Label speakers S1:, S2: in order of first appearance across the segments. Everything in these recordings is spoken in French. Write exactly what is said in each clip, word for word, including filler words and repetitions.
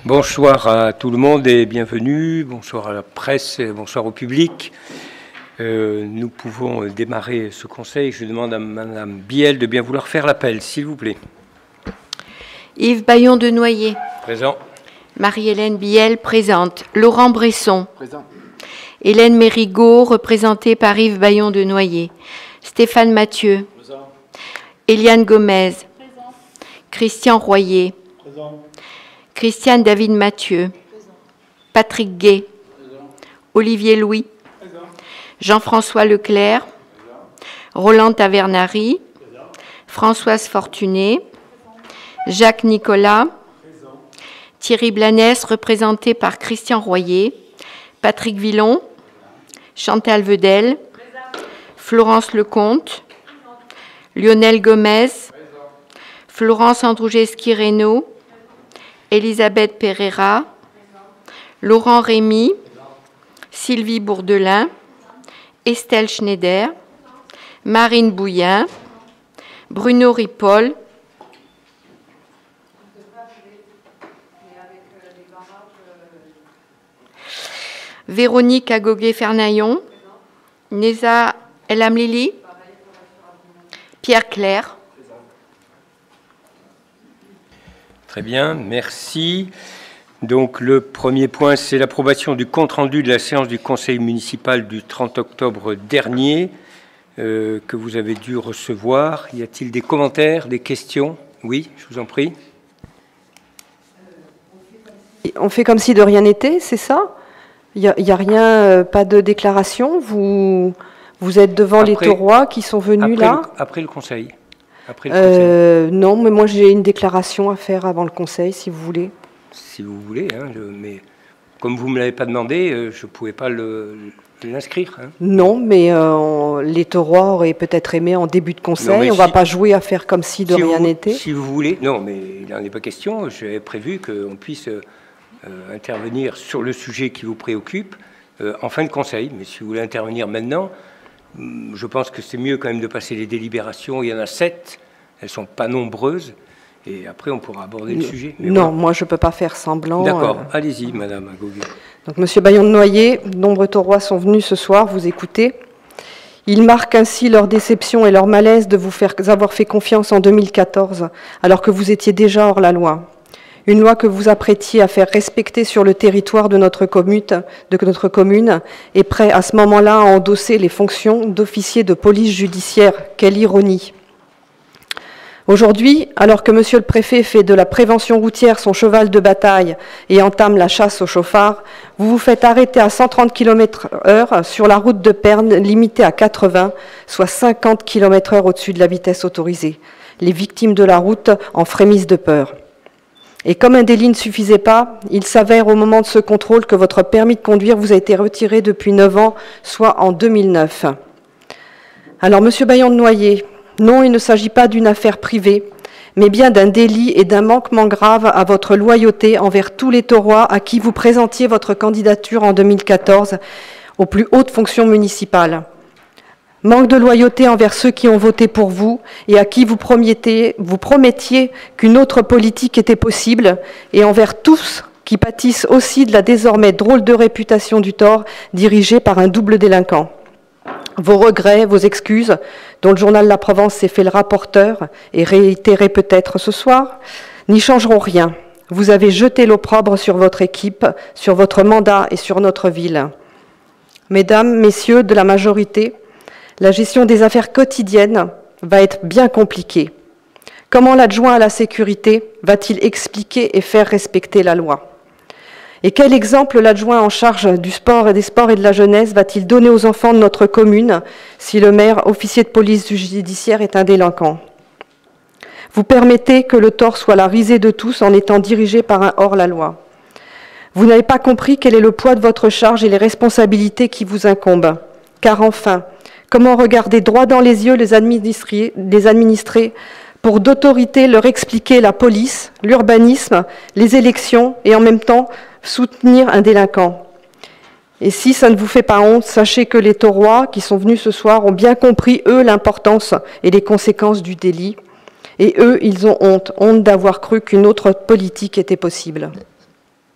S1: Bonsoir à tout le monde et bienvenue. Bonsoir à la presse et bonsoir au public. Euh, nous pouvons démarrer ce conseil. Je demande à Madame Biel de bien vouloir faire l'appel, s'il vous plaît.
S2: Yves Bayon de Noyer.
S1: Présent.
S2: Marie-Hélène Biel, présente. Laurent Bresson.
S3: Présent.
S2: Hélène Mérigot, représentée par Yves Bayon de Noyer. Stéphane Mathieu.
S3: Présent.
S2: Eliane Gomez.
S4: Présent.
S2: Christian Royer.
S3: Présent.
S2: Christiane David Mathieu.
S4: Présent.
S2: Patrick Gay.
S3: Présent.
S2: Olivier Louis.
S3: Présent.
S2: Jean-François Leclerc.
S3: Présent.
S2: Roland Tavernari.
S3: Présent.
S2: Françoise Fortuné. Jacques Nicolas.
S3: Présent.
S2: Thierry Blanès, représenté par Christian Royer. Patrick Villon. Chantal Vedel. Florence Lecomte. Lionel Gomez. Florence Androujeski-Reynaud. Elisabeth Pereira. Laurent Rémy. Sylvie Bourdelin. Estelle Schneider. Marine Bouillin. Bruno Ripoll. Véronique Agoguet-Fernaillon. Neza El Amlili. Pierre Claire.
S1: Très bien, merci. Donc le premier point, c'est l'approbation du compte-rendu de la séance du conseil municipal du trente octobre dernier euh, que vous avez dû recevoir. Y a-t-il des commentaires, des questions? Oui, je vous en prie.
S5: On fait comme si de rien n'était, c'est ça? Il n'y a, y a rien, euh, pas de déclaration? Vous, vous êtes devant
S1: Après-
S5: les taurois qui sont venus
S1: Après
S5: là?
S1: le, après le conseil. Après le
S5: Euh, non, mais moi j'ai une déclaration à faire avant le conseil, si vous voulez.
S1: conseil, si vous voulez. Hein, je- mais comme vous ne me l'avez pas demandé, euh, je ne pouvais pas le- l'inscrire. Hein.
S5: Non, mais euh, on- les taurois auraient peut-être aimé en début de conseil.
S1: Non, mais
S5: on ne va
S1: si-
S5: pas jouer à faire comme si de
S1: Si
S5: rien
S1: vous-
S5: n'était.
S1: Si vous voulez. Non, mais il n'en est pas question. J'avais prévu qu'on puisse euh, euh, intervenir sur le sujet qui vous préoccupe euh, en fin de conseil. Mais si vous voulez intervenir maintenant, hum, je pense que c'est mieux quand même de passer les délibérations. Il y en a sept. Elles ne sont pas nombreuses. Et après, on pourra aborder le sujet. Mais
S5: Non,
S1: voilà.
S5: moi je ne peux pas faire semblant.
S1: D'accord.
S5: euh.
S1: Allez-y, Madame Agoguet.
S5: Donc, Monsieur Bayon de Noyer, nombreux taurois sont venus ce soir vous écouter. Ils marquent ainsi leur déception et leur malaise de vous faire avoir fait confiance en deux mille quatorze, alors que vous étiez déjà hors la loi. Une loi que vous apprêtiez à faire respecter sur le territoire de notre commune, de notre commune, et prêt à ce moment-là à endosser les fonctions d'officier de police judiciaire. Quelle ironie! Aujourd'hui, alors que Monsieur le Préfet fait de la prévention routière son cheval de bataille et entame la chasse aux chauffards, vous vous faites arrêter à cent trente kilomètres heure sur la route de Perne, limitée à quatre-vingts, soit cinquante kilomètres heure au-dessus de la vitesse autorisée. Les victimes de la route en frémissent de peur. Et comme un délit ne suffisait pas, il s'avère au moment de ce contrôle que votre permis de conduire vous a été retiré depuis neuf ans, soit en deux mille neuf. Alors, Monsieur Bayon de Noyer, non, il ne s'agit pas d'une affaire privée, mais bien d'un délit et d'un manquement grave à votre loyauté envers tous les taurois à qui vous présentiez votre candidature en deux mille quatorze aux plus hautes fonctions municipales. Manque de loyauté envers ceux qui ont voté pour vous et à qui vous promettiez, vous promettiez qu'une autre politique était possible, et envers tous qui pâtissent aussi de la désormais drôle de réputation du tort dirigée par un double délinquant. Vos regrets, vos excuses, dont le journal La Provence s'est fait le rapporteur et réitéré peut-être ce soir, n'y changeront rien. Vous avez jeté l'opprobre sur votre équipe, sur votre mandat et sur notre ville. Mesdames, messieurs de la majorité, la gestion des affaires quotidiennes va être bien compliquée. Comment l'adjoint à la sécurité va-t-il expliquer et faire respecter la loi ? Et quel exemple l'adjoint en charge du sport et des sports et de la jeunesse va-t-il donner aux enfants de notre commune si le maire, officier de police judiciaire, est un délinquant? Vous permettez que le tort soit la risée de tous en étant dirigé par un hors-la-loi. Vous n'avez pas compris quel est le poids de votre charge et les responsabilités qui vous incombent. Car enfin, comment regarder droit dans les yeux les administrés, les administrés pour d'autorité leur expliquer la police, l'urbanisme, les élections et en même temps soutenir un délinquant? Et si ça ne vous fait pas honte, sachez que les taurois qui sont venus ce soir ont bien compris, eux, l'importance et les conséquences du délit. Et eux, ils ont honte, honte d'avoir cru qu'une autre politique était possible.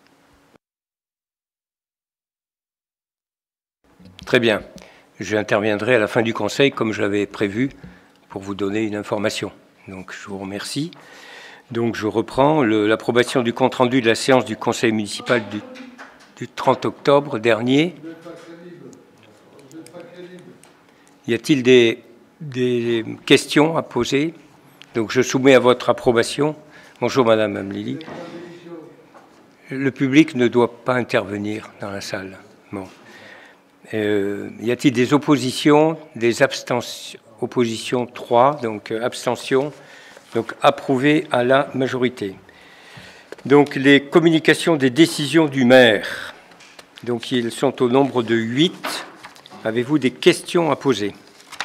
S1: Très bien. J'interviendrai à la fin du Conseil, comme je l'avais prévu, pour vous donner une information. Donc, je vous remercie. Donc, je reprends l'approbation du compte-rendu de la séance du Conseil municipal du, du trente octobre dernier. Y a-t-il des, des questions à poser? Donc, je soumets à votre approbation. Bonjour, Madame Amlili. Le public ne doit pas intervenir dans la salle. Bon. Euh, y a-t-il des oppositions? Des abstentions? Opposition trois, donc euh, abstention. Donc approuvé à la majorité. Donc les communications des décisions du maire. Donc ils sont au nombre de huit. Avez-vous des questions à poser?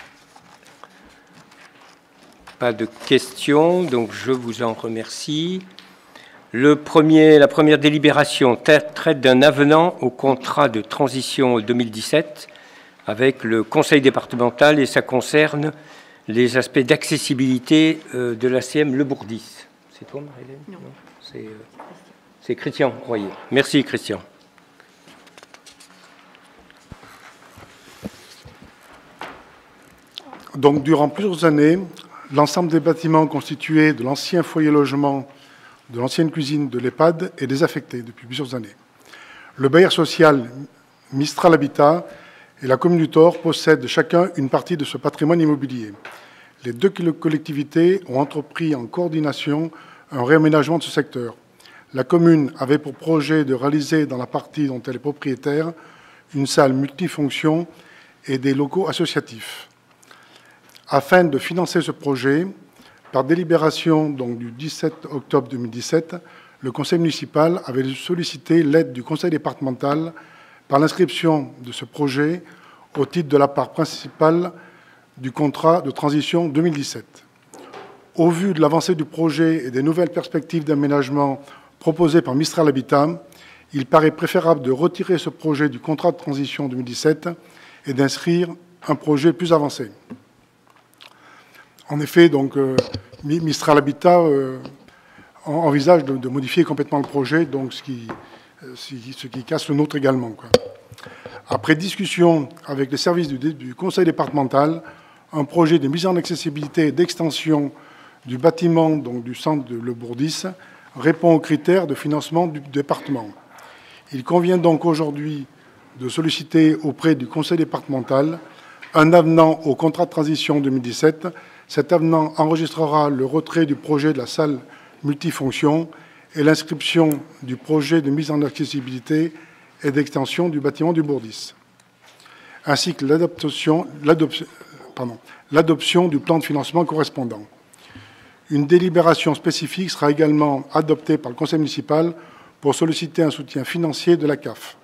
S1: Pas de questions, donc je vous en remercie. Le premier, la première délibération traite d'un avenant au contrat de transition deux mille dix-sept avec le conseil départemental et ça concerne les aspects d'accessibilité de l'A C M Le Bourdis. C'est toi, Marie-Hélène? Non. C'est euh, Christian Royer. Merci, Christian.
S3: Donc, durant plusieurs années, l'ensemble des bâtiments constitués de l'ancien foyer logement, de l'ancienne cuisine de l'EHPAD est désaffecté depuis plusieurs années. Le bailleur social Mistral Habitat et la commune du Thor possèdent chacun une partie de ce patrimoine immobilier. Les deux collectivités ont entrepris en coordination un réaménagement de ce secteur. La commune avait pour projet de réaliser dans la partie dont elle est propriétaire une salle multifonction et des locaux associatifs. Afin de financer ce projet, par délibération donc, du dix-sept octobre deux mille dix-sept, le conseil municipal avait sollicité l'aide du conseil départemental par l'inscription de ce projet au titre de la part principale du contrat de transition deux mille dix-sept. Au vu de l'avancée du projet et des nouvelles perspectives d'aménagement proposées par Mistral Habitat, il paraît préférable de retirer ce projet du contrat de transition deux mille dix-sept et d'inscrire un projet plus avancé. En effet, donc, euh, Mistral Habitat euh, envisage de, de modifier complètement le projet, donc ce qui, ce qui casse le nôtre également, quoi. Après discussion avec les services du, du conseil départemental, un projet de mise en accessibilité et d'extension du bâtiment donc, du centre de Le Bourdis répond aux critères de financement du département. Il convient donc aujourd'hui de solliciter auprès du conseil départemental un avenant au contrat de transition deux mille dix-sept. Cet avenant enregistrera le retrait du projet de la salle multifonction et l'inscription du projet de mise en accessibilité et d'extension du bâtiment du Bourdis, ainsi que l'adoption du plan de financement correspondant. Une délibération spécifique sera également adoptée par le conseil municipal pour solliciter un soutien financier de la C A F.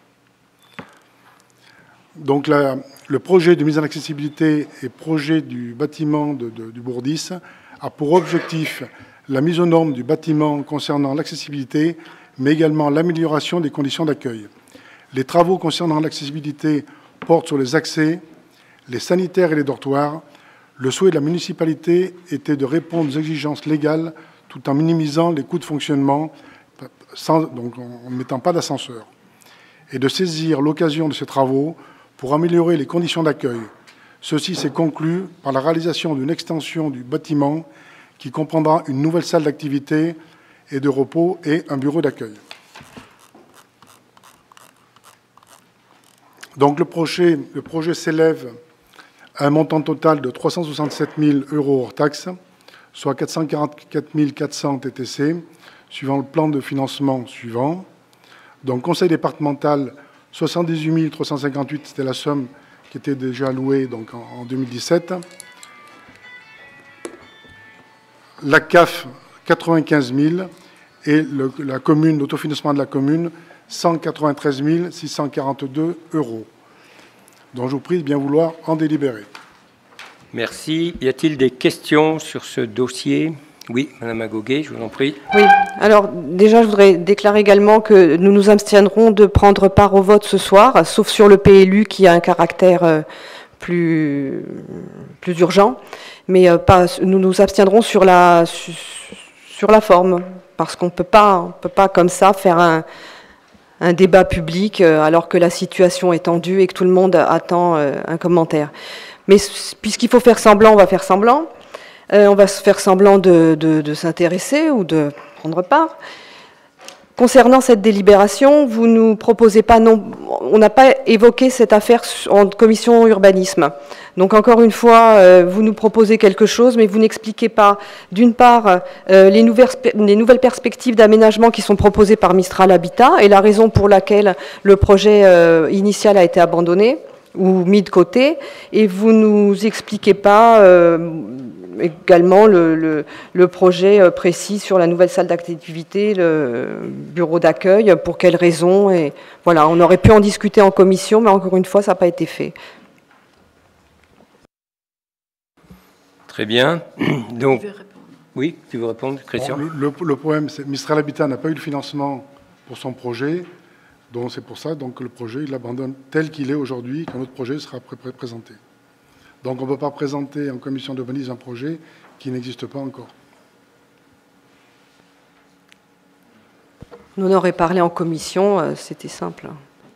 S3: Donc, la, le projet de mise en accessibilité et projet du bâtiment de, de, du Bourdis a pour objectif la mise aux normes du bâtiment concernant l'accessibilité, mais également l'amélioration des conditions d'accueil. Les travaux concernant l'accessibilité portent sur les accès, les sanitaires et les dortoirs. Le souhait de la municipalité était de répondre aux exigences légales tout en minimisant les coûts de fonctionnement, sans, donc en ne mettant pas d'ascenseur, et de saisir l'occasion de ces travaux pour améliorer les conditions d'accueil. Ceci s'est conclu par la réalisation d'une extension du bâtiment qui comprendra une nouvelle salle d'activité et de repos et un bureau d'accueil. Donc le projet, le projet s'élève à un montant total de trois cent soixante-sept mille euros hors taxes, soit quatre cent quarante-quatre mille quatre cents T T C, suivant le plan de financement suivant. Donc conseil départemental, soixante-dix-huit mille trois cent cinquante-huit, c'était la somme qui était déjà allouée donc, en, en deux mille dix-sept. La C A F, quatre-vingt-quinze mille, et le, la commune, l'autofinancement de la commune, cent quatre-vingt-treize mille six cent quarante-deux euros. Donc je vous prie de bien vouloir en délibérer.
S1: Merci. Y a-t-il des questions sur ce dossier? Oui, Madame Agoguet, je vous en prie.
S5: Oui, alors déjà je voudrais déclarer également que nous nous abstiendrons de prendre part au vote ce soir, sauf sur le P L U qui a un caractère plus, plus urgent, mais pas, nous nous abstiendrons sur la, sur la forme, parce qu'on ne peut pas, on peut pas comme ça faire un, un débat public alors que la situation est tendue et que tout le monde attend un commentaire. Mais puisqu'il faut faire semblant, on va faire semblant. Euh, on va se faire semblant de, de, de s'intéresser ou de prendre part. Concernant cette délibération, vous nous proposez pas non, on n'a pas évoqué cette affaire en commission urbanisme. Donc encore une fois, euh, vous nous proposez quelque chose, mais vous n'expliquez pas, d'une part, euh, les, nouvelles, les nouvelles perspectives d'aménagement qui sont proposées par Mistral Habitat et la raison pour laquelle le projet euh, initial a été abandonné ou mis de côté, et vous nous expliquez pas euh, également le, le, le projet précis sur la nouvelle salle d'activité, le bureau d'accueil, pour quelles raisons, et voilà, on aurait pu en discuter en commission, mais encore une fois, ça n'a pas été fait.
S1: Très bien. Donc, oui, tu veux répondre, Christian?
S3: Bon, le, le problème, c'est que Mistral Habitat n'a pas eu le financement pour son projet. Donc c'est pour ça donc, que le projet, il l'abandonne tel qu'il est aujourd'hui, quand notre projet sera pré pré présenté. Donc on ne peut pas présenter en commission d'urbanisme un projet qui n'existe pas encore.
S5: Nous en aurions parlé en commission, euh, c'était simple.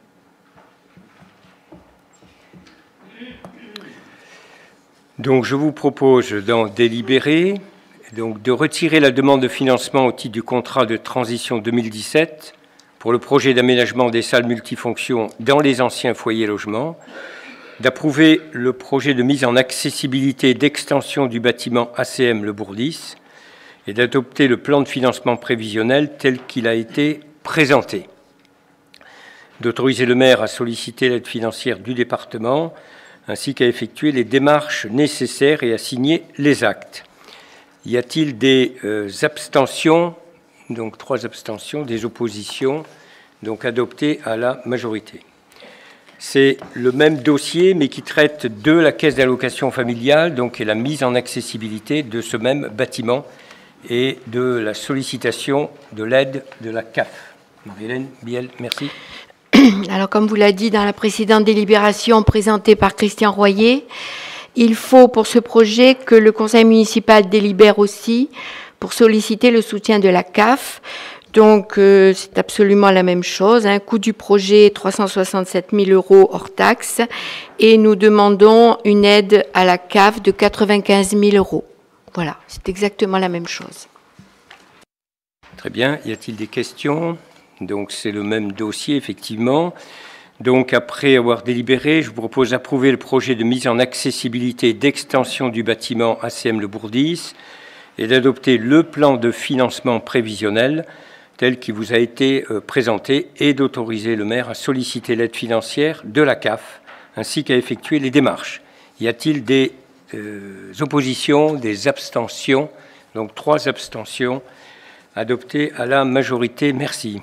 S1: Donc je vous propose d'en délibérer, donc de retirer la demande de financement au titre du contrat de transition deux mille dix-sept pour le projet d'aménagement des salles multifonctions dans les anciens foyers logements, d'approuver le projet de mise en accessibilité et d'extension du bâtiment A C M Le Bourdis et d'adopter le plan de financement prévisionnel tel qu'il a été présenté, d'autoriser le maire à solliciter l'aide financière du département ainsi qu'à effectuer les démarches nécessaires et à signer les actes. Y a-t-il des euh, abstentions? Donc trois abstentions, des oppositions, donc adoptées à la majorité. C'est le même dossier, mais qui traite de la caisse d'allocation familiale, donc et la mise en accessibilité de ce même bâtiment et de la sollicitation de l'aide de la C A F. Marie-Hélène Biel, merci.
S2: Alors, comme vous l'avez dit dans la précédente délibération présentée par Christian Royer, il faut pour ce projet que le conseil municipal délibère aussi pour solliciter le soutien de la C A F. Donc, euh, c'est absolument la même chose. Un coût du projet, trois cent soixante-sept mille euros hors taxe. Et nous demandons une aide à la C A F de quatre-vingt-quinze mille euros. Voilà, c'est exactement la même chose.
S1: Très bien. Y a-t-il des questions? Donc, c'est le même dossier, effectivement. Donc, après avoir délibéré, je vous propose d'approuver le projet de mise en accessibilité et d'extension du bâtiment A C M Le Bourdis et d'adopter le plan de financement prévisionnel tel qu'il vous a été euh, présenté et d'autoriser le maire à solliciter l'aide financière de la C A F ainsi qu'à effectuer les démarches. Y a-t-il des euh, oppositions, des abstentions? Donc, trois abstentions adoptées à la majorité. Merci.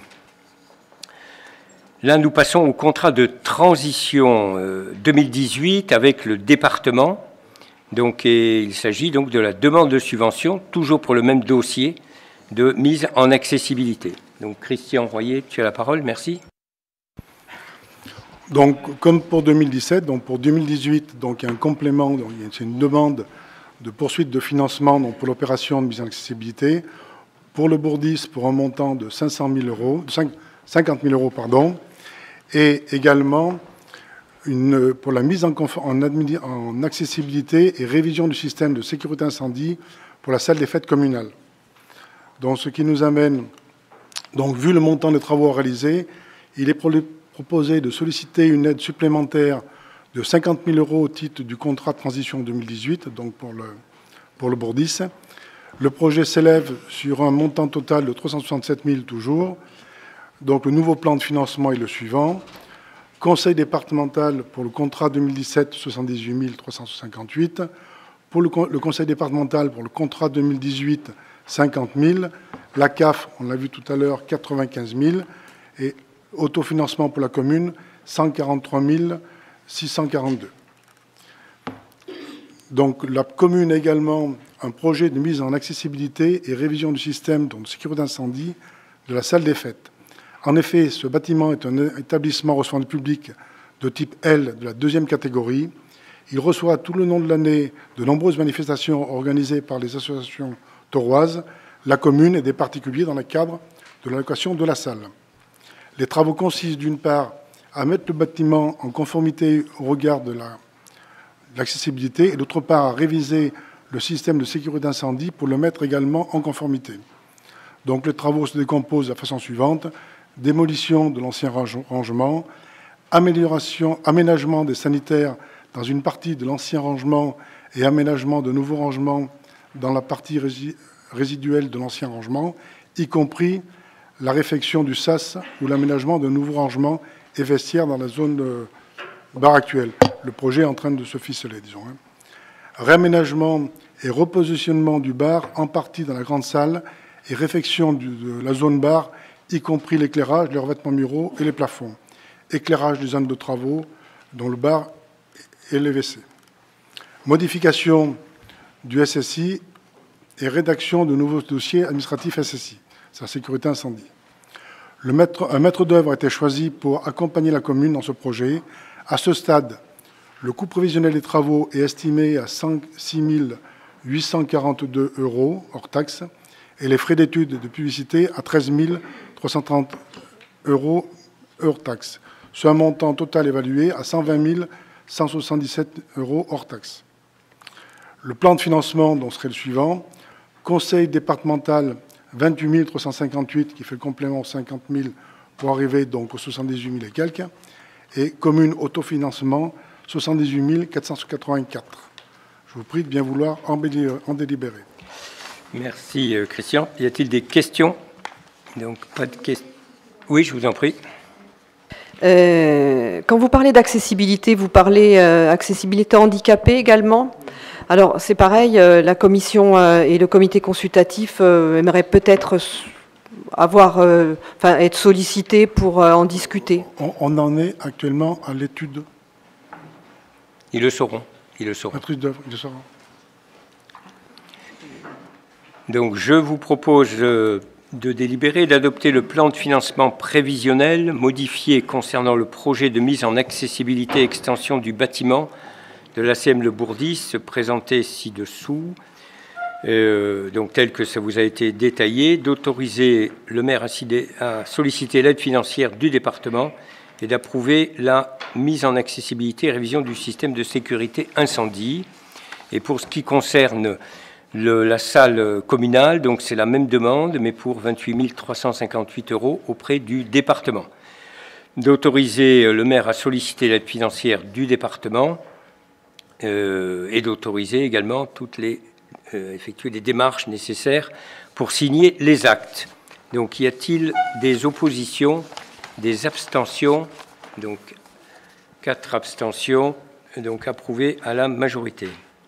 S1: Là, nous passons au contrat de transition euh, deux mille dix-huit avec le département. Donc, et il s'agit donc de la demande de subvention, toujours pour le même dossier, de mise en accessibilité. Donc, Christian Royer, tu as la parole, merci.
S3: Donc, comme pour deux mille dix-sept, donc pour deux mille dix-huit, donc il y a un complément, c'est une demande de poursuite de financement donc pour l'opération de mise en accessibilité, pour le Bourdis, pour un montant de cinq cent mille euros, cinquante mille euros, pardon, et également une, pour la mise en, en, en accessibilité et révision du système de sécurité incendie pour la salle des fêtes communales. Donc, ce qui nous amène, donc, vu le montant des travaux réalisés, il est proposé de solliciter une aide supplémentaire de cinquante mille euros au titre du contrat de transition deux mille dix-huit, donc pour le, pour le Bourdis. Le projet s'élève sur un montant total de trois cent soixante-sept mille toujours. Donc, le nouveau plan de financement est le suivant. Conseil départemental pour le contrat deux mille dix-sept, soixante-dix-huit mille trois cent cinquante-huit. Pour le, le conseil départemental pour le contrat deux mille dix-huit, cinquante mille. La C A F, on l'a vu tout à l'heure, quatre-vingt-quinze mille. Et autofinancement pour la commune, cent quarante-trois mille six cent quarante-deux. Donc, la commune a également un projet de mise en accessibilité et révision du système de sécurité d'incendie de la salle des fêtes. En effet, ce bâtiment est un établissement recevant du public de type L de la deuxième catégorie. Il reçoit tout le long de l'année de nombreuses manifestations organisées par les associations tauroises, la commune et des particuliers dans le cadre de la location de la salle. Les travaux consistent d'une part à mettre le bâtiment en conformité au regard de l'accessibilité et d'autre part à réviser le système de sécurité incendie pour le mettre également en conformité. Donc les travaux se décomposent de la façon suivante: démolition de l'ancien rangement, amélioration, aménagement des sanitaires dans une partie de l'ancien rangement et aménagement de nouveaux rangements dans la partie résiduelle de l'ancien rangement, y compris la réfection du S A S ou l'aménagement de nouveaux rangements et vestiaires dans la zone de bar actuelle. Le projet est en train de se ficeler, disons. Hein. Réaménagement et repositionnement du bar en partie dans la grande salle et réfection du, de la zone bar, y compris l'éclairage, les revêtements muraux et les plafonds. Éclairage des zones de travaux, dont le bar et les W C. Modification du S S I et rédaction de nouveaux dossiers administratifs S S I. C'est la sécurité incendie. Le maître, un maître d'œuvre a été choisi pour accompagner la commune dans ce projet. À ce stade, le coût prévisionnel des travaux est estimé à six mille huit cent quarante-deux euros hors taxes et les frais d'études et de publicité à treize mille trois cent trente euros hors taxes, soit un montant total évalué à cent vingt mille cent soixante-dix-sept euros hors taxes. Le plan de financement donc, serait le suivant: conseil départemental vingt-huit mille trois cent cinquante-huit, qui fait le complément cinquante mille pour arriver donc aux soixante-dix-huit mille et quelques, et commune autofinancement soixante-dix-huit mille quatre cent quatre-vingt-quatre. Je vous prie de bien vouloir en délibérer.
S1: Merci Christian. Y a-t-il des questions? Donc pas de questions. Oui, je vous en prie.
S5: Euh, quand vous parlez d'accessibilité, vous parlez euh, accessibilité handicapée également. Alors c'est pareil, euh, la commission euh, et le comité consultatif euh, aimeraient peut-être avoir, euh, enfin, être sollicités pour euh, en discuter.
S3: On, on en est actuellement à l'étude.
S1: Ils le sauront. Ils le sauront.
S3: Maîtrise d'œuvre, ils le sauront.
S1: Donc je vous propose euh, de délibérer et d'adopter le plan de financement prévisionnel modifié concernant le projet de mise en accessibilité et extension du bâtiment de l'A C M Le Bourdis, présenté ci-dessous, euh, donc tel que ça vous a été détaillé, d'autoriser le maire à, à solliciter l'aide financière du département et d'approuver la mise en accessibilité et révision du système de sécurité incendie. Et pour ce qui concerne le, la salle communale, donc c'est la même demande, mais pour vingt-huit mille trois cent cinquante-huit euros auprès du département. D'autoriser le maire à solliciter l'aide financière du département euh, et d'autoriser également toutes les, euh, effectuer les démarches nécessaires pour signer les actes. Donc, y a-t-il des oppositions, des abstentions? Donc, quatre abstentions, donc approuvées à la majorité.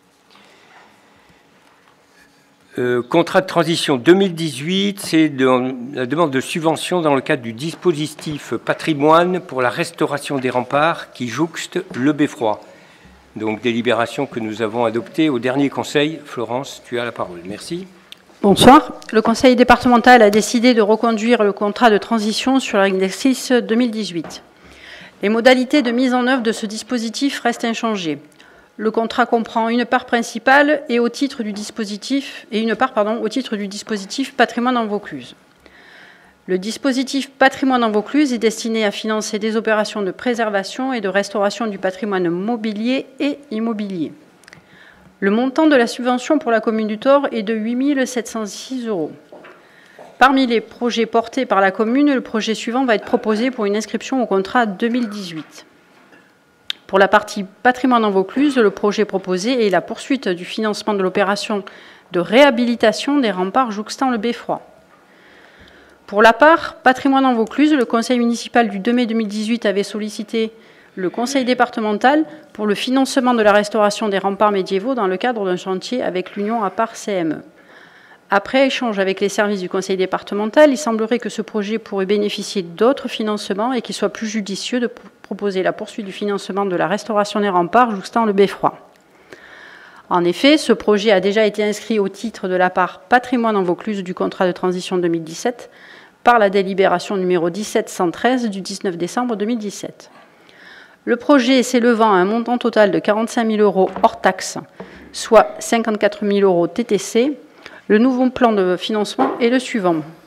S1: Euh, contrat de transition deux mille dix-huit, c'est de, la demande de subvention dans le cadre du dispositif patrimoine pour la restauration des remparts qui jouxte le beffroi. Donc, délibération que nous avons adoptée au dernier conseil. Florence, tu as la parole. Merci.
S4: Bonsoir. Le conseil départemental a décidé de reconduire le contrat de transition sur l'exercice deux mille dix-huit. Les modalités de mise en œuvre de ce dispositif restent inchangées. Le contrat comprend une part principale et au titre du dispositif et une part pardon, au titre du dispositif patrimoine en Vaucluse. Le dispositif patrimoine en Vaucluse est destiné à financer des opérations de préservation et de restauration du patrimoine mobilier et immobilier. Le montant de la subvention pour la commune du Thor est de huit mille sept cent six euros. Parmi les projets portés par la commune, le projet suivant va être proposé pour une inscription au contrat deux mille dix-huit. Pour la partie patrimoine en Vaucluse, le projet proposé est la poursuite du financement de l'opération de réhabilitation des remparts jouxtant le beffroi. Pour la part patrimoine en Vaucluse, le conseil municipal du deux mai deux mille dix-huit avait sollicité le conseil départemental pour le financement de la restauration des remparts médiévaux dans le cadre d'un chantier avec l'Union à part C M E. Après échange avec les services du conseil départemental, il semblerait que ce projet pourrait bénéficier d'autres financements et qu'il soit plus judicieux de proposer la poursuite du financement de la restauration des remparts jouxtant le beffroi. En effet, ce projet a déjà été inscrit au titre de la part patrimoine en Vaucluse du contrat de transition deux mille dix-sept par la délibération numéro dix-sept cent treize du dix-neuf décembre deux mille dix-sept. Le projet s'élevant à un montant total de quarante-cinq mille euros hors taxes, soit cinquante-quatre mille euros T T C, le nouveau plan de financement est le suivant.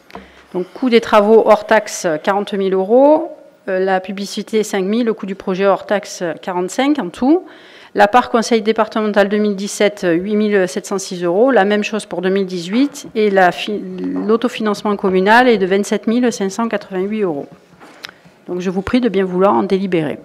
S4: Donc, coût des travaux hors taxe, quarante mille euros. Euh, la publicité, cinq mille. Le coût du projet hors taxe, quarante-cinq en tout. La part conseil départemental deux mille dix-sept, huit mille sept cent six euros. La même chose pour deux mille dix-huit. Et l'autofinancement communal est de vingt-sept mille cinq cent quatre-vingt-huit euros. Donc, je vous prie de bien vouloir en délibérer.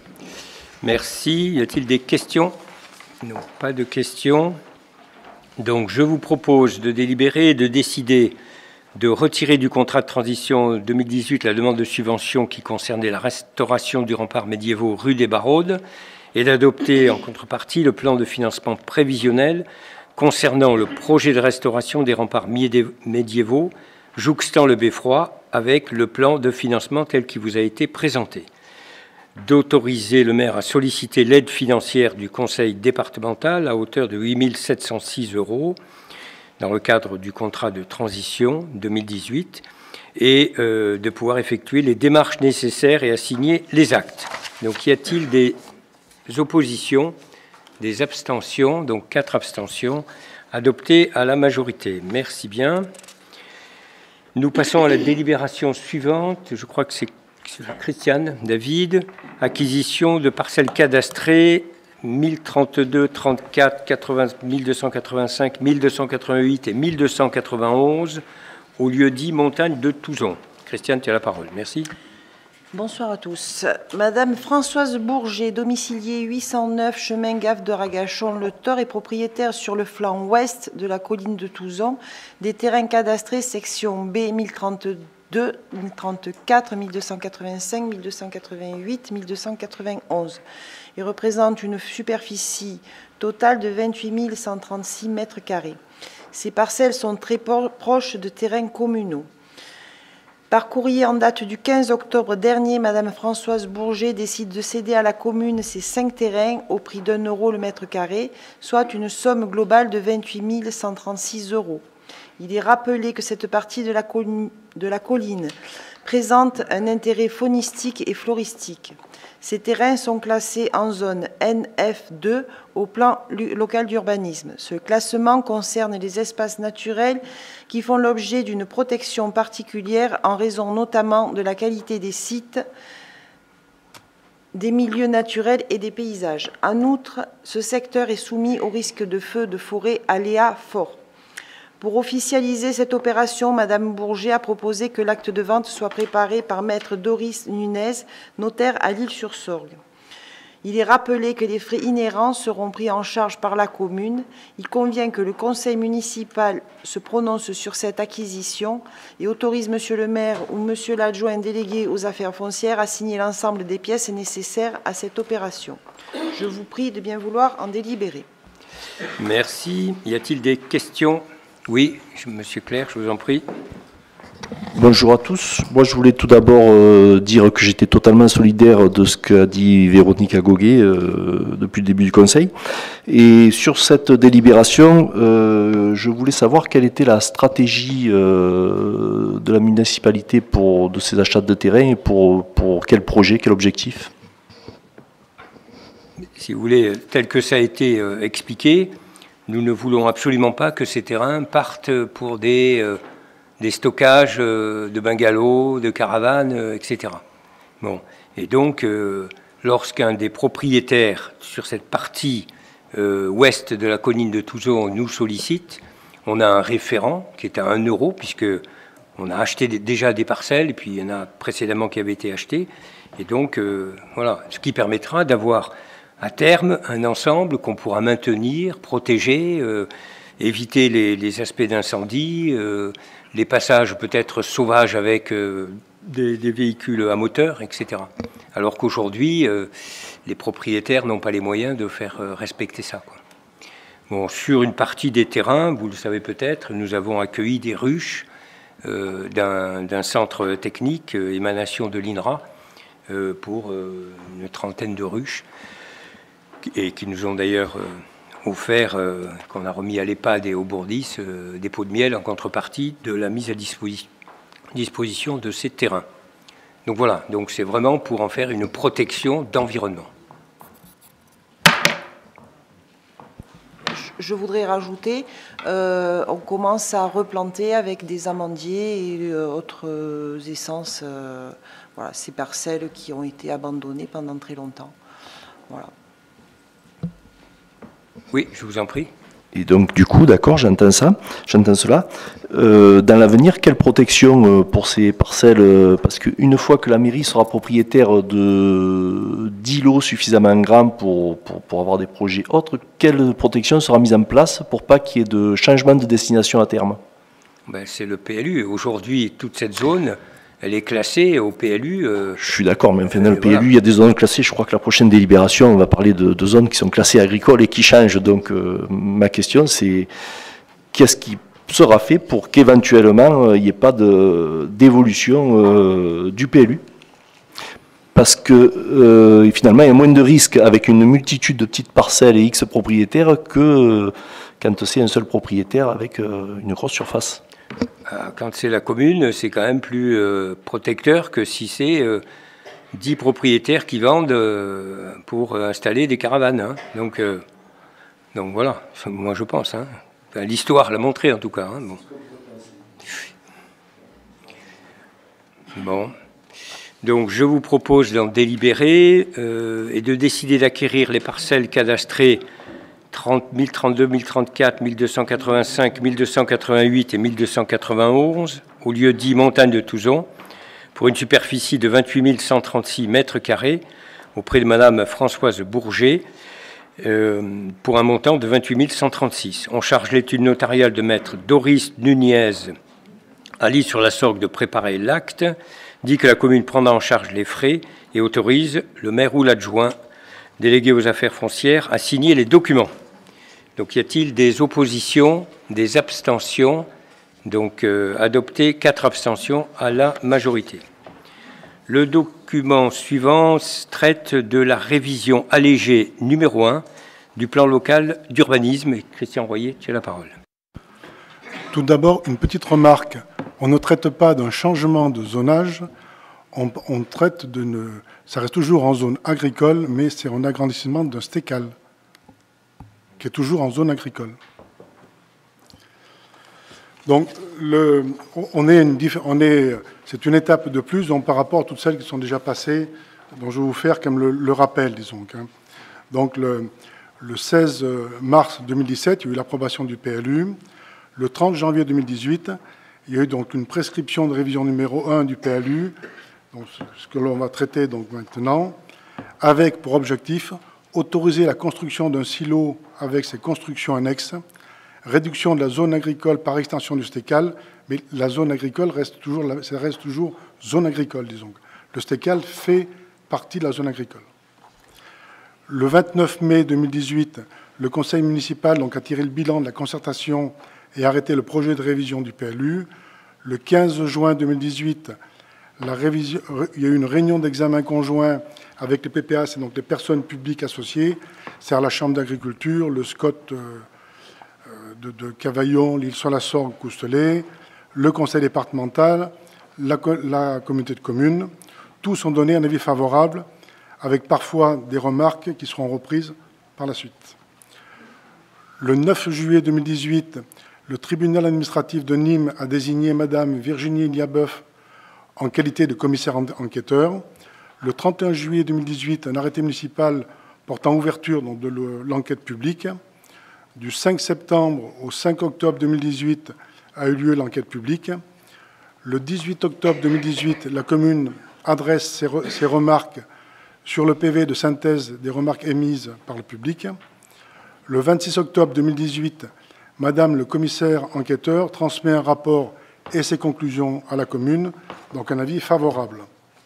S1: Merci. Y a-t-il des questions? Non, pas de questions. Donc, je vous propose de délibérer et de décider de retirer du contrat de transition deux mille dix-huit la demande de subvention qui concernait la restauration du rempart médiévaux rue des Baraudes et d'adopter en contrepartie le plan de financement prévisionnel concernant le projet de restauration des remparts médiévaux jouxtant le beffroi avec le plan de financement tel qu'il vous a été présenté. D'autoriser le maire à solliciter l'aide financière du conseil départemental à hauteur de huit mille sept cent six euros dans le cadre du contrat de transition deux mille dix-huit et euh, de pouvoir effectuer les démarches nécessaires et assigner les actes. Donc, y a-t-il des oppositions, des abstentions? Donc, quatre abstentions adoptées à la majorité. Merci bien. Nous passons à la délibération suivante. Je crois que c'est Christiane David. Acquisition de parcelles cadastrées mille trente-deux, trente-quatre, quatre-vingts, mille deux cent quatre-vingt-cinq, mille deux cent quatre-vingt-huit et mille deux cent quatre-vingt-onze au lieu dit Montagne de Touzon. Christiane, tu as la parole. Merci.
S6: Bonsoir à tous. Madame Françoise Bourget, domiciliée huit cent neuf chemin Gaffe de Ragachon-Le Thor, est propriétaire sur le flanc ouest de la colline de Touzon des terrains cadastrés section B mille trente-deux, mille trente-quatre, mille deux cent quatre-vingt-cinq, mille deux cent quatre-vingt-huit, mille deux cent quatre-vingt-onze. Il représente une superficie totale de vingt-huit mille cent trente-six mètres carrés. Ces parcelles sont très proches de terrains communaux. Par courrier en date du quinze octobre dernier, Madame Françoise Bourget décide de céder à la commune ces cinq terrains au prix d'un euro le mètre carré, soit une somme globale de vingt-huit mille cent trente-six euros. Il est rappelé que cette partie de la, colline, de la colline présente un intérêt faunistique et floristique. Ces terrains sont classés en zone N F deux au plan local d'urbanisme. Ce classement concerne les espaces naturels qui font l'objet d'une protection particulière en raison notamment de la qualité des sites, des milieux naturels et des paysages. En outre, ce secteur est soumis au risque de feux de forêt aléas forts. Pour officialiser cette opération, Madame Bourget a proposé que l'acte de vente soit préparé par Maître Doris Nunez, notaire à l'Île-sur-Sorgue. Il est rappelé que les frais inhérents seront pris en charge par la commune. Il convient que le conseil municipal se prononce sur cette acquisition et autorise Monsieur le maire ou Monsieur l'adjoint délégué aux affaires foncières à signer l'ensemble des pièces nécessaires à cette opération. Je vous prie de bien vouloir en délibérer.
S1: Merci. Y a-t-il des questions? Oui, Monsieur Clerc, je vous en prie.
S7: Bonjour à tous. Moi, je voulais tout d'abord euh, dire que j'étais totalement solidaire de ce qu'a dit Véronique Agoguet euh, depuis le début du Conseil. Et sur cette délibération, euh, je voulais savoir quelle était la stratégie euh, de la municipalité pour de ces achats de terrain et pour, pour quel projet, quel objectif.
S1: Si vous voulez, tel que ça a été euh, expliqué, nous ne voulons absolument pas que ces terrains partent pour des, euh, des stockages euh, de bungalows, de caravanes, euh, et cetera. Bon. Et donc, euh, lorsqu'un des propriétaires sur cette partie euh, ouest de la colline de Touzon nous sollicite, on a un référent qui est à un euro, puisqu'on a acheté des, déjà des parcelles, et puis il y en a précédemment qui avaient été achetées. Et donc, euh, voilà, ce qui permettra d'avoir à terme un ensemble qu'on pourra maintenir, protéger, euh, éviter les, les aspects d'incendie, euh, les passages peut-être sauvages avec euh, des, des véhicules à moteur, et cetera. Alors qu'aujourd'hui, euh, les propriétaires n'ont pas les moyens de faire euh, respecter ça, quoi. Bon, sur une partie des terrains, vous le savez peut-être, nous avons accueilli des ruches euh, d'un, d'un centre technique, euh, émanation de l'INRA, euh, pour euh, une trentaine de ruches, et qui nous ont d'ailleurs euh, offert, euh, qu'on a remis à l'EHPAD et au Bourdis, euh, des pots de miel en contrepartie de la mise à disposition, disposition de ces terrains. Donc voilà, donc c'est vraiment pour en faire une protection d'environnement.
S6: je voudrais rajouter, euh, on commence à replanter avec des amandiers et euh, autres euh, essences, euh, voilà, ces parcelles qui ont été abandonnées pendant très longtemps. Voilà.
S1: Oui, je vous en prie.
S7: Et donc, du coup, d'accord, j'entends ça, j'entends cela. Euh, dans l'avenir, quelle protection euh, pour ces parcelles euh, parce qu'une fois que la mairie sera propriétaire de d'îlots suffisamment grands pour, pour, pour avoir des projets autres, quelle protection sera mise en place pour pas qu'il y ait de changement de destination à terme?
S1: Ben, c'est le P L U. Aujourd'hui, toute cette zone, elle est classée au P L U. Euh,
S7: je suis d'accord, mais enfin, dans le P L U,
S1: voilà.
S7: il y a des zones classées. Je crois que la prochaine délibération, on va parler de, de zones qui sont classées agricoles et qui changent. Donc, euh, ma question, c'est qu'est-ce qui sera fait pour qu'éventuellement, il n'y ait pas d'évolution euh, du P L U? Parce que euh, finalement, il y a moins de risques avec une multitude de petites parcelles et X propriétaires que euh, quand c'est un seul propriétaire avec euh, une grosse surface.
S1: Quand c'est la commune, c'est quand même plus euh, protecteur que si c'est euh, dix propriétaires qui vendent euh, pour installer des caravanes. Hein. Donc, euh, donc voilà, moi je pense. Hein. Enfin, l'histoire l'a montré en tout cas. Hein. Bon. bon. Donc je vous propose d'en délibérer euh, et de décider d'acquérir les parcelles cadastrées mille trente-deux, mille trente-quatre, mille deux cent quatre-vingt-cinq, mille deux cent quatre-vingt-huit et mille deux cent quatre-vingt-onze au lieu dit montagne de Touzon pour une superficie de vingt-huit mille cent trente-six mètres carrés auprès de Madame Françoise Bourget euh, pour un montant de vingt-huit mille cent trente-six. On charge l'étude notariale de maître Doris Nunez à l'Isle-sur-la-Sorgue de préparer l'acte, dit que la commune prendra en charge les frais et autorise le maire ou l'adjoint délégué aux affaires foncières à signer les documents. Donc, y a-t-il des oppositions, des abstentions? Donc, euh, adopté, quatre abstentions à la majorité. Le document suivant traite de la révision allégée numéro un du plan local d'urbanisme. Christian Royer, tu as la parole.
S3: Tout d'abord, une petite remarque. On ne traite pas d'un changement de zonage, on, on traite d'une... Ça reste toujours en zone agricole, mais c'est un agrandissement d'un stécal, qui est toujours en zone agricole. Donc, le, on est une, on est, c'est une étape de plus donc, par rapport à toutes celles qui sont déjà passées, dont je vais vous faire comme le, le rappel, disons. Hein. Donc, le, le seize mars deux mille dix-sept, il y a eu l'approbation du P L U. Le trente janvier deux mille dix-huit, il y a eu donc une prescription de révision numéro un du P L U, donc ce que l'on va traiter donc maintenant, avec pour objectif autoriser la construction d'un silo avec ses constructions annexes, réduction de la zone agricole par extension du stécal, mais la zone agricole reste toujours, ça reste toujours zone agricole, disons. Le stécal fait partie de la zone agricole. Le vingt-neuf mai deux mille dix-huit, le conseil municipal donc, a tiré le bilan de la concertation et arrêté le projet de révision du P L U. Le quinze juin deux mille dix-huit, la révision, il y a eu une réunion d'examen conjoint avec les P P A, c'est donc les personnes publiques associées, c'est-à-dire la Chambre d'agriculture, le S C O T de, de Cavaillon, l'Isle-sur-la-Sorgue, Coustelet, le conseil départemental, la, la communauté de communes. Tous ont donné un avis favorable, avec parfois des remarques qui seront reprises par la suite. Le neuf juillet deux mille dix-huit, le tribunal administratif de Nîmes a désigné Madame Virginie Liabeuf en qualité de commissaire enquêteur. Le trente et un juillet deux mille dix-huit, un arrêté municipal portant ouverture donc, de l'enquête publique. Du cinq septembre au cinq octobre deux mille dix-huit a eu lieu l'enquête publique. Le dix-huit octobre deux mille dix-huit, la commune adresse ses, re ses remarques sur le P V de synthèse des remarques émises par le public. Le vingt-six octobre deux mille dix-huit, Madame le commissaire enquêteur transmet un rapport et ses conclusions à la commune, donc un avis favorable.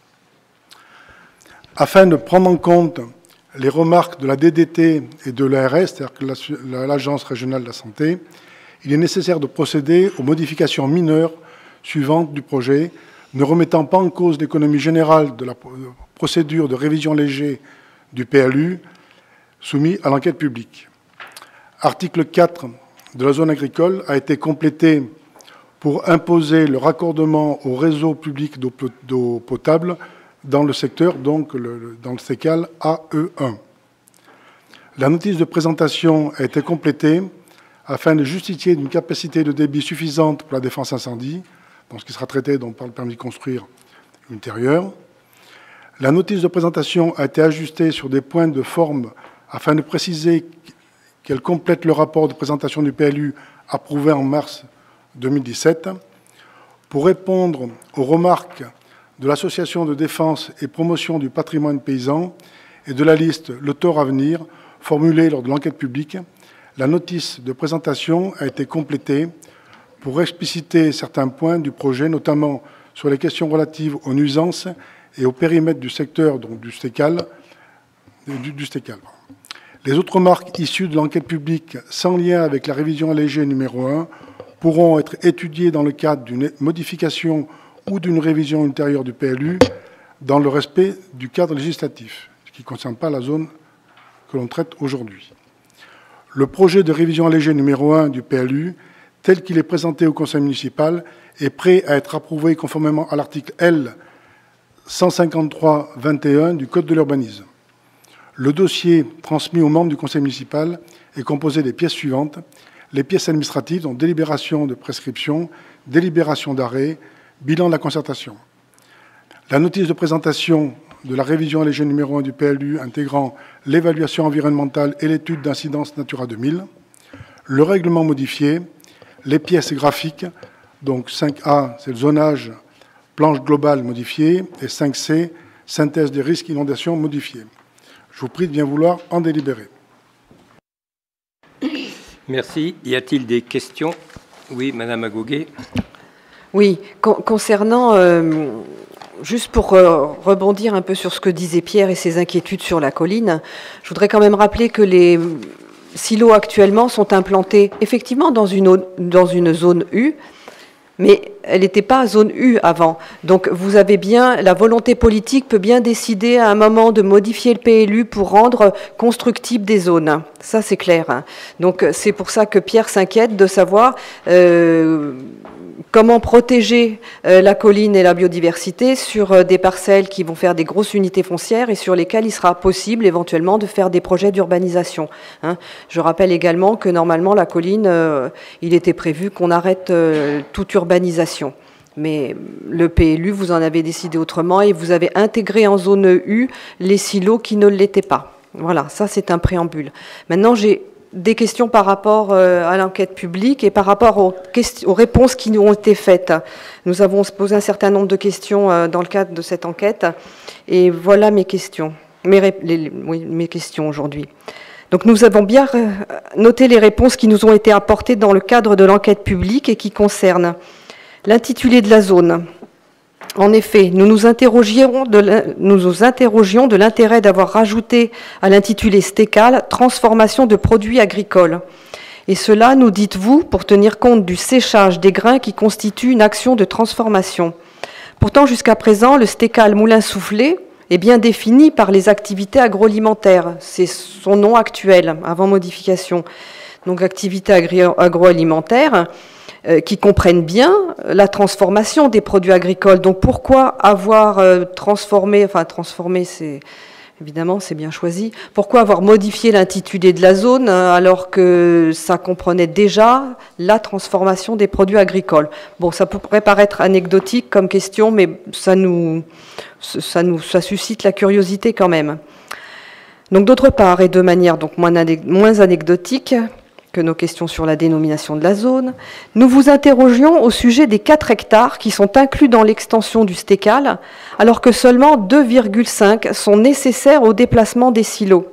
S3: Afin de prendre en compte les remarques de la D D T et de l'A R S, c'est-à-dire l'Agence régionale de la santé, il est nécessaire de procéder aux modifications mineures suivantes du projet, ne remettant pas en cause l'économie générale de la procédure de révision léger du P L U soumis à l'enquête publique. Article quatre de la zone agricole a été complété pour imposer le raccordement au réseau public d'eau potable dans le secteur, donc le, dans le sécal A E un. La notice de présentation a été complétée afin de justifier d'une capacité de débit suffisante pour la défense incendie, donc ce qui sera traité donc, par le permis de construire ultérieur. La notice de présentation a été ajustée sur des points de forme afin de préciser qu'elle complète le rapport de présentation du P L U approuvé en mars deux mille dix-sept. Pour répondre aux remarques de l'Association de défense et promotion du patrimoine paysan et de la liste Le Tort à venir, formulée lors de l'enquête publique, la notice de présentation a été complétée pour expliciter certains points du projet, notamment sur les questions relatives aux nuisances et au périmètre du secteur donc du STECAL. Du, du STECAL. Les autres remarques issues de l'enquête publique sans lien avec la révision allégée numéro un pourront être étudiées dans le cadre d'une modification ou d'une révision ultérieure du P L U dans le respect du cadre législatif, ce qui ne concerne pas la zone que l'on traite aujourd'hui. Le projet de révision allégée numéro un du P L U, tel qu'il est présenté au conseil municipal, est prêt à être approuvé conformément à l'article L cent cinquante-trois vingt et un du Code de l'urbanisme. Le dossier transmis aux membres du conseil municipal est composé des pièces suivantes. Les pièces administratives, dont délibération de prescription, délibération d'arrêt, bilan de la concertation. La notice de présentation de la révision allégée numéro un du P L U intégrant l'évaluation environnementale et l'étude d'incidence Natura deux mille. Le règlement modifié, les pièces graphiques, donc cinq A, c'est le zonage, planche globale modifiée, et cinq C, synthèse des risques inondations modifiés. Je vous prie de bien vouloir en délibérer.
S1: Merci. Y a-t-il des questions? Oui, Madame Agoguet.
S5: Oui, con concernant, euh, juste pour euh, rebondir un peu sur ce que disait Pierre et ses inquiétudes sur la colline, je voudrais quand même rappeler que les silos actuellement sont implantés effectivement dans une, dans une zone U, mais elle n'était pas zone U avant. Donc vous avez bien, la volonté politique peut bien décider à un moment de modifier le P L U pour rendre constructible des zones. Ça c'est clair. Donc c'est pour ça que Pierre s'inquiète de savoir euh, comment protéger euh, la colline et la biodiversité sur euh, des parcelles qui vont faire des grosses unités foncières et sur lesquelles il sera possible éventuellement de faire des projets d'urbanisation. Hein. Je rappelle également que normalement la colline, euh, il était prévu qu'on arrête euh, toute urbanisation. Mais le P L U, vous en avez décidé autrement et vous avez intégré en zone U les silos qui ne l'étaient pas. Voilà, ça c'est un préambule. Maintenant, j'ai des questions par rapport à l'enquête publique et par rapport aux, aux réponses qui nous ont été faites. Nous avons posé un certain nombre de questions dans le cadre de cette enquête et voilà mes questions, mes, les, oui, mes questions aujourd'hui. Donc nous avons bien noté les réponses qui nous ont été apportées dans le cadre de l'enquête publique et qui concernent l'intitulé de la zone. En effet, nous nous interrogions de, nous nous interrogions de l'intérêt d'avoir rajouté à l'intitulé STECAL « Transformation de produits agricoles ». Et cela, nous dites-vous, pour tenir compte du séchage des grains qui constitue une action de transformation. Pourtant, jusqu'à présent, le STECAL moulin soufflé est bien défini par les activités agroalimentaires. C'est son nom actuel, avant modification. Donc, activités agro agroalimentaires. Euh, qui comprennent bien la transformation des produits agricoles. Donc pourquoi avoir euh, transformé, enfin transformé, c'est évidemment c'est bien choisi, pourquoi avoir modifié l'intitulé de la zone euh, alors que ça comprenait déjà la transformation des produits agricoles? Bon, ça pourrait paraître anecdotique comme question, mais ça nous, ça nous, ça suscite la curiosité quand même. Donc d'autre part, et de manière donc moins, moins anecdotique que nos questions sur la dénomination de la zone, nous vous interrogions au sujet des quatre hectares qui sont inclus dans l'extension du STECAL, alors que seulement deux virgule cinq sont nécessaires au déplacement des silos.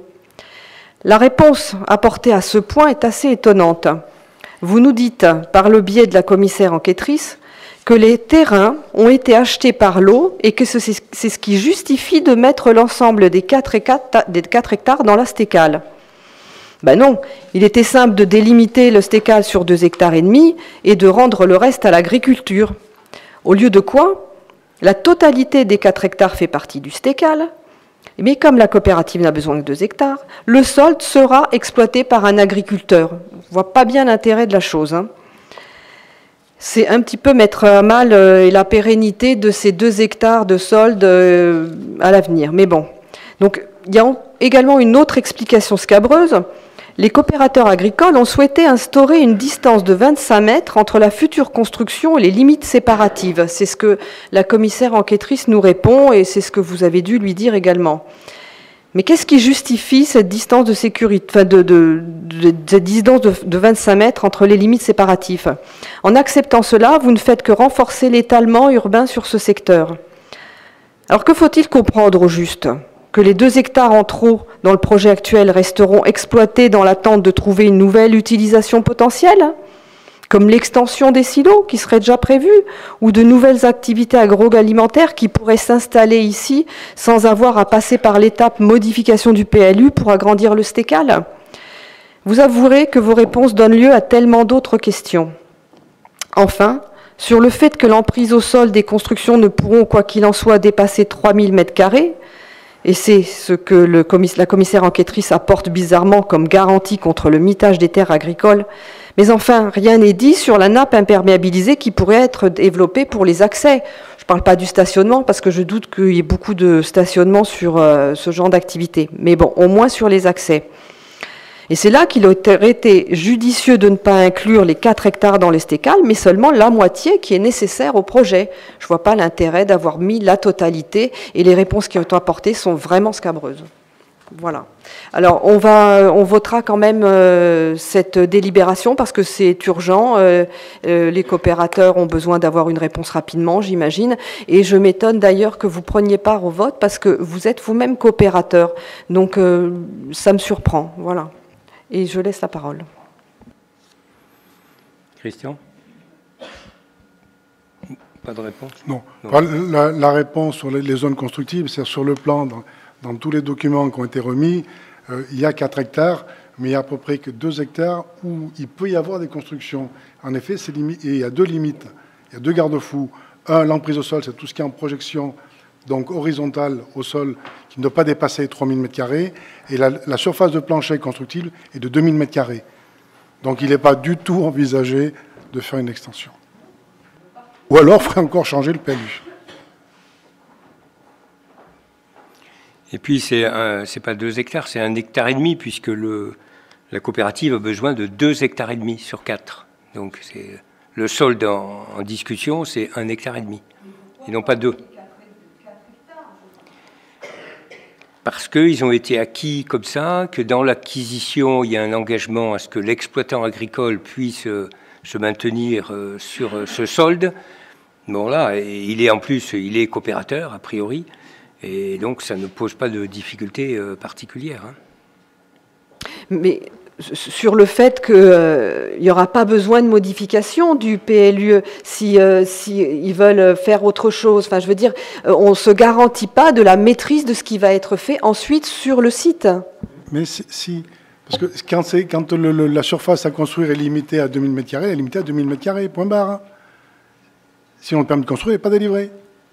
S5: La réponse apportée à ce point est assez étonnante. Vous nous dites, par le biais de la commissaire enquêtrice, que les terrains ont été achetés par lot et que c'est ce qui justifie de mettre l'ensemble des quatre hectares dans la STECAL. Ben non, il était simple de délimiter le STECAL sur deux hectares et demi et de rendre le reste à l'agriculture. Au lieu de quoi, la totalité des quatre hectares fait partie du STECAL, mais comme la coopérative n'a besoin que deux hectares, le sol sera exploité par un agriculteur. On ne voit pas bien l'intérêt de la chose. Hein. C'est un petit peu mettre à mal euh, la pérennité de ces deux hectares de solde euh, à l'avenir. Mais bon, donc il y a également une autre explication scabreuse. Les coopérateurs agricoles ont souhaité instaurer une distance de vingt-cinq mètres entre la future construction et les limites séparatives. C'est ce que la commissaire enquêtrice nous répond et c'est ce que vous avez dû lui dire également. Mais qu'est-ce qui justifie cette distance de sécurité, enfin de, de, de, de distance de, de vingt-cinq mètres entre les limites séparatives? En acceptant cela, vous ne faites que renforcer l'étalement urbain sur ce secteur. Alors que faut-il comprendre au juste? Que les deux hectares en trop dans le projet actuel resteront exploités dans l'attente de trouver une nouvelle utilisation potentielle, comme l'extension des silos qui serait déjà prévue, ou de nouvelles activités agroalimentaires qui pourraient s'installer ici sans avoir à passer par l'étape modification du P L U pour agrandir le stécal? Vous avouerez que vos réponses donnent lieu à tellement d'autres questions. Enfin, sur le fait que l'emprise au sol des constructions ne pourront, quoi qu'il en soit, dépasser trois mille mètres carrés, et c'est ce que le commiss- la commissaire enquêtrice apporte bizarrement comme garantie contre le mitage des terres agricoles. Mais enfin, rien n'est dit sur la nappe imperméabilisée qui pourrait être développée pour les accès. Je ne parle pas du stationnement parce que je doute qu'il y ait beaucoup de stationnement sur euh, ce genre d'activité. Mais bon, au moins sur les accès. Et c'est là qu'il aurait été judicieux de ne pas inclure les quatre hectares dans les stécales, mais seulement la moitié qui est nécessaire au projet. Je ne vois pas l'intérêt d'avoir mis la totalité, et les réponses qui ont été apportées sont vraiment scabreuses. Voilà. Alors, on, va, on votera quand même euh, cette délibération parce que c'est urgent. Euh, euh, les coopérateurs ont besoin d'avoir une réponse rapidement, j'imagine. Et je m'étonne d'ailleurs que vous preniez part au vote parce que vous êtes vous-même coopérateur. Donc, euh, ça me surprend. Voilà. Et je laisse la parole.
S1: Christian? Pas de réponse?
S3: Non. non. La, la réponse sur les, les zones constructibles, c'est sur le plan, dans, dans tous les documents qui ont été remis, euh, il y a quatre hectares, mais il y a à peu près que deux hectares où il peut y avoir des constructions. En effet, c'est limite, et il y a deux limites, il y a deux garde-fous. Un, l'emprise au sol, c'est tout ce qui est en projection, donc horizontale au sol, qui ne doit pas dépasser trois mille mètres carrés, et la, la surface de plancher constructible est de deux mille mètres carrés. Donc il n'est pas du tout envisagé de faire une extension. Ou alors, il faudrait encore changer le P L U.
S1: Et puis, c'est n'est pas deux hectares, c'est un hectare et demi, puisque le, la coopérative a besoin de deux hectares et demi sur quatre. Donc, c'est le solde en, en discussion, c'est un hectare et demi, et non pas deux. Parce qu'ils ont été acquis comme ça, que dans l'acquisition, il y a un engagement à ce que l'exploitant agricole puisse euh, se maintenir euh, sur euh, ce solde. Bon là, et il est en plus, il est coopérateur, a priori, et donc ça ne pose pas de difficultés euh, particulières. Hein.
S5: Mais sur le fait qu'il euh, n'y aura pas besoin de modification du P L U si, euh, si ils veulent faire autre chose. Enfin, je veux dire, euh, on ne se garantit pas de la maîtrise de ce qui va être fait ensuite sur le site.
S3: Mais si, si parce que quand, quand le, le, la surface à construire est limitée à deux mille mètres carrés, elle est limitée à deux mille mètres carrés, point barre. Hein. Si on le permet de construire, il n'est pas délivré.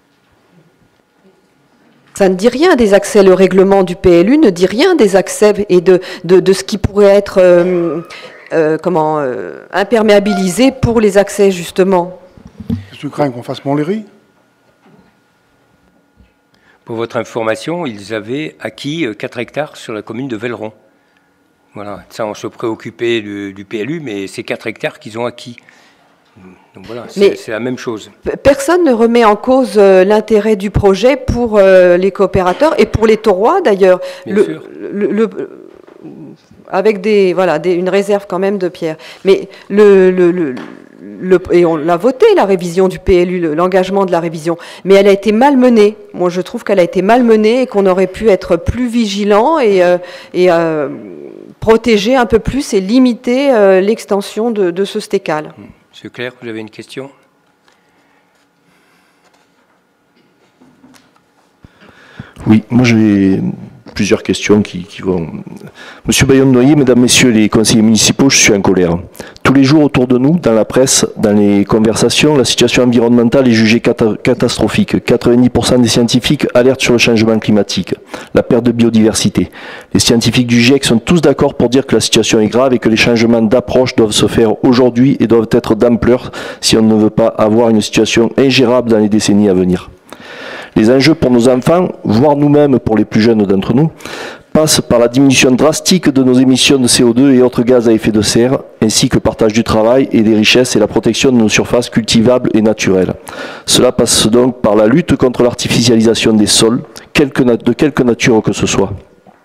S5: Ça ne dit rien des accès. Le règlement du P L U ne dit rien des accès et de, de, de ce qui pourrait être euh, euh, comment, euh, imperméabilisé pour les accès, justement.
S3: Tu crains qu'on fasse Montlhéry ?
S1: Pour votre information, ils avaient acquis quatre hectares sur la commune de Velleron. Voilà, ça, on se préoccupait du, du P L U, mais c'est quatre hectares qu'ils ont acquis. Donc voilà, c'est la même chose.
S5: Personne ne remet en cause euh, l'intérêt du projet pour euh, les coopérateurs et pour les taurois d'ailleurs.
S1: Bien sûr.
S5: Le, le, avec des, voilà, des, une réserve quand même de pierre. Mais le, le, le, le et on l'a voté, la révision du P L U, l'engagement de la révision. Mais elle a été malmenée. Moi, je trouve qu'elle a été malmenée et qu'on aurait pu être plus vigilant et, euh, et euh, protéger un peu plus et limiter euh, l'extension de, de ce stécal.
S1: Mmh. Monsieur Clerc, vous avez une question?
S7: Oui, moi j'ai plusieurs questions qui, qui vont... Monsieur Bayonne-Noyer, mesdames, messieurs les conseillers municipaux, je suis en colère. Tous les jours autour de nous, dans la presse, dans les conversations, la situation environnementale est jugée cata catastrophique. quatre-vingt-dix pour cent des scientifiques alertent sur le changement climatique, la perte de biodiversité. Les scientifiques du GIEC sont tous d'accord pour dire que la situation est grave et que les changements d'approche doivent se faire aujourd'hui et doivent être d'ampleur si on ne veut pas avoir une situation ingérable dans les décennies à venir. Les enjeux pour nos enfants, voire nous-mêmes pour les plus jeunes d'entre nous, passe par la diminution drastique de nos émissions de C O deux et autres gaz à effet de serre, ainsi que le partage du travail et des richesses et la protection de nos surfaces cultivables et naturelles. Cela passe donc par la lutte contre l'artificialisation des sols, quelque de quelque nature que ce soit.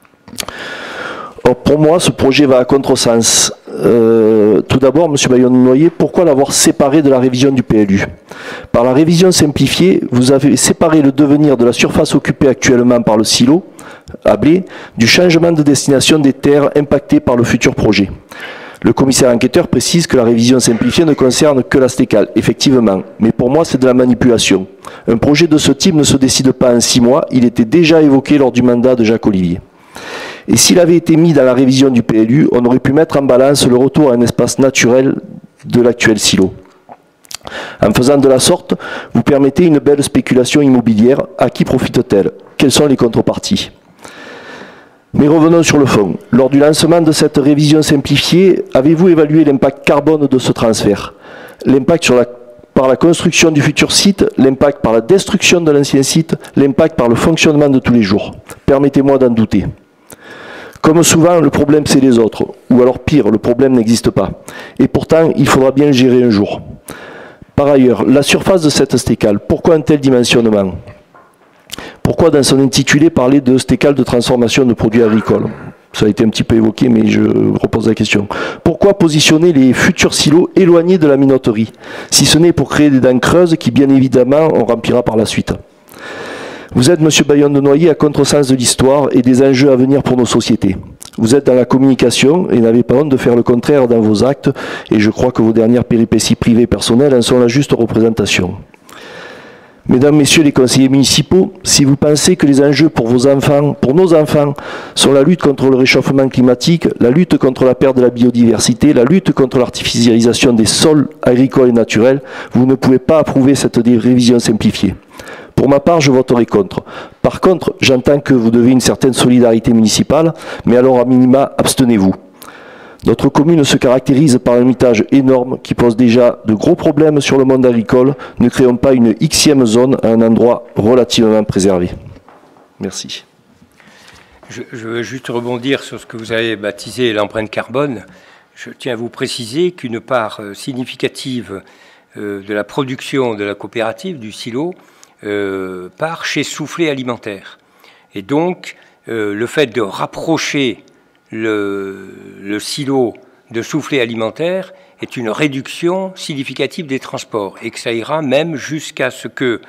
S7: Or, pour moi, ce projet va à contresens. Euh, tout d'abord, M. Bayon-Noyer, pourquoi l'avoir séparé de la révision du P L U? Par la révision simplifiée, vous avez séparé le devenir de la surface occupée actuellement par le silo à blé du changement de destination des terres impactées par le futur projet. Le commissaire enquêteur précise que la révision simplifiée ne concerne que la STECAL, effectivement, mais pour moi c'est de la manipulation. Un projet de ce type ne se décide pas en six mois, il était déjà évoqué lors du mandat de Jacques Olivier. Et s'il avait été mis dans la révision du P L U, on aurait pu mettre en balance le retour à un espace naturel de l'actuel silo. En faisant de la sorte, vous permettez une belle spéculation immobilière. À qui profite-t-elle? Quelles sont les contreparties? Mais revenons sur le fond. Lors du lancement de cette révision simplifiée, avez-vous évalué l'impact carbone de ce transfert? L'impact sur la, par la construction du futur site, l'impact par la destruction de l'ancien site, l'impact par le fonctionnement de tous les jours? Permettez-moi d'en douter. Comme souvent, le problème c'est les autres, ou alors pire, le problème n'existe pas. Et pourtant, il faudra bien le gérer un jour. Par ailleurs, la surface de cette STECAL, pourquoi un tel dimensionnement? Pourquoi dans son intitulé parler de STECAL de transformation de produits agricoles? Ça a été un petit peu évoqué, mais je repose la question. Pourquoi positionner les futurs silos éloignés de la minoterie, si ce n'est pour créer des dents creuses qui, bien évidemment, on remplira par la suite? Vous êtes, M. Bayon-Noyer, à contresens de l'histoire et des enjeux à venir pour nos sociétés. Vous êtes dans la communication et n'avez pas honte de faire le contraire dans vos actes, et je crois que vos dernières péripéties privées personnelles en sont la juste représentation. Mesdames, Messieurs les conseillers municipaux, si vous pensez que les enjeux pour vos enfants, pour nos enfants, sont la lutte contre le réchauffement climatique, la lutte contre la perte de la biodiversité, la lutte contre l'artificialisation des sols agricoles et naturels, vous ne pouvez pas approuver cette révision simplifiée. Pour ma part, je voterai contre. Par contre, j'entends que vous devez une certaine solidarité municipale, mais alors à minima, abstenez-vous. Notre commune se caractérise par un mitage énorme qui pose déjà de gros problèmes sur le monde agricole. Ne créons pas une xième zone à un endroit relativement préservé. Merci.
S1: Je, je veux juste rebondir sur ce que vous avez baptisé l'empreinte carbone. Je tiens à vous préciser qu'une part significative de la production de la coopérative, du silo, euh, part chez Soufflet Alimentaire. Et donc, euh, le fait de rapprocher Le, le silo de Soufflet Alimentaire est une réduction significative des transports et que ça ira même jusqu'à ce que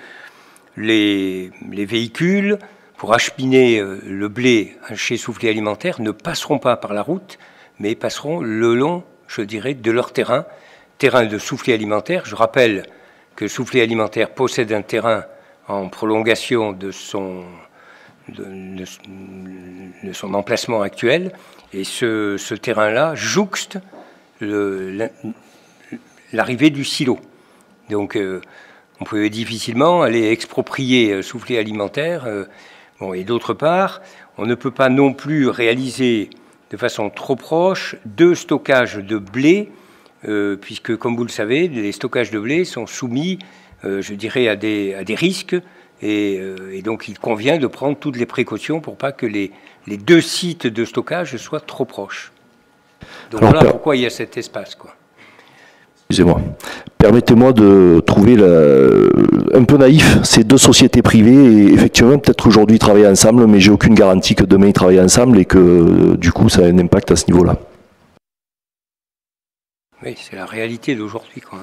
S1: les, les véhicules, pour acheminer le blé chez Soufflet Alimentaire, ne passeront pas par la route, mais passeront le long, je dirais, de leur terrain, terrain de Soufflet Alimentaire. Je rappelle que Soufflet Alimentaire possède un terrain en prolongation de son... De, de, de son emplacement actuel, et ce, ce terrain-là jouxte l'arrivée du silo. Donc euh, on peut difficilement aller exproprier euh, Soufflet Alimentaire. Euh, bon, et d'autre part, on ne peut pas non plus réaliser de façon trop proche deux stockages de blé, euh, puisque, comme vous le savez, les stockages de blé sont soumis, euh, je dirais, à des, à des risques. Et, euh, et donc, il convient de prendre toutes les précautions pour pas que les, les deux sites de stockage soient trop proches. Donc Alors, voilà pourquoi il y a cet espace, quoi.
S7: Excusez-moi. Permettez-moi de trouver la, un peu naïf ces deux sociétés privées. Et effectivement, peut-être qu'aujourd'hui ils travaillent ensemble, mais j'ai aucune garantie que demain ils travaillent ensemble et que du coup, ça a un impact à ce niveau-là.
S1: Oui, c'est la réalité d'aujourd'hui, quoi.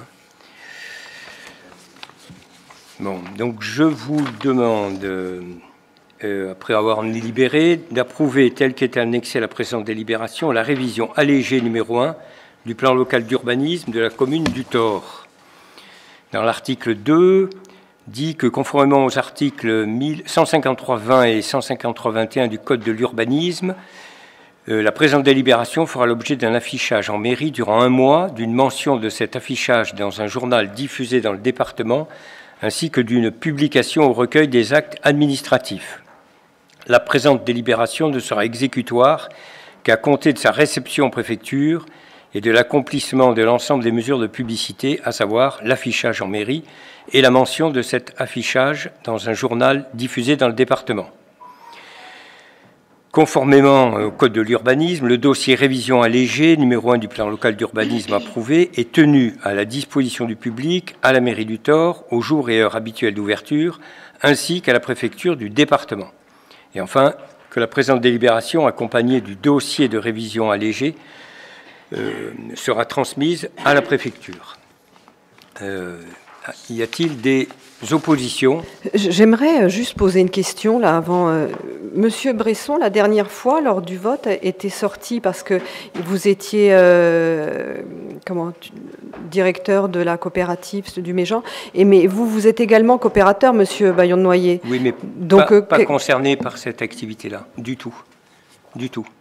S1: Bon, donc je vous demande, euh, après avoir délibéré, d'approuver, tel qu'était annexé à la présente délibération, la révision allégée numéro un du plan local d'urbanisme de la commune du Thor. Dans l'article deux, dit que conformément aux articles cent cinquante-trois vingt et cent cinquante-trois vingt et un du Code de l'urbanisme, euh, la présente délibération fera l'objet d'un affichage en mairie durant un mois, d'une mention de cet affichage dans un journal diffusé dans le département, ainsi que d'une publication au recueil des actes administratifs. La présente délibération ne sera exécutoire qu'à compter de sa réception en préfecture et de l'accomplissement de l'ensemble des mesures de publicité, à savoir l'affichage en mairie et la mention de cet affichage dans un journal diffusé dans le département. Conformément au Code de l'urbanisme, le dossier révision allégée, numéro un du plan local d'urbanisme approuvé, est tenu à la disposition du public, à la mairie du Thor, aux jours et heures habituels d'ouverture, ainsi qu'à la préfecture du département. Et enfin, que la présente délibération, accompagnée du dossier de révision allégée, euh, sera transmise à la préfecture. Euh, y a-t-il des oppositions?
S5: J'aimerais juste poser une question là avant. Euh, Monsieur Bresson, la dernière fois, lors du vote, était sorti parce que vous étiez euh, comment, tu, directeur de la coopérative du Méjean, et mais vous, vous êtes également coopérateur, Monsieur Bayon-Noyer.
S1: Oui, mais
S5: donc
S1: pas,
S5: euh,
S1: pas
S5: que...
S1: concerné par cette activité-là, du tout, du tout,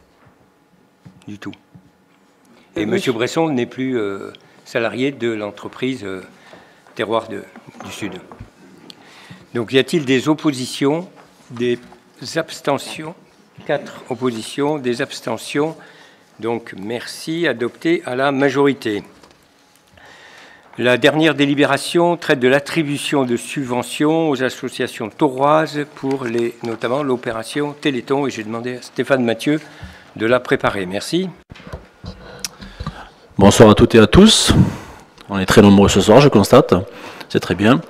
S1: du tout. Et euh, Monsieur Bresson n'est plus euh, salarié de l'entreprise euh, Terroir de, du Sud. Donc, y a-t-il des oppositions, des abstentions? Quatre oppositions, des abstentions. Donc, merci, adopté à la majorité. La dernière délibération traite de l'attribution de subventions aux associations tauroises pour les, notamment l'opération Téléthon. Et j'ai demandé à Stéphane Mathieu de la préparer. Merci.
S7: Bonsoir à toutes et à tous. On est très nombreux ce soir, je constate. C'est très bien.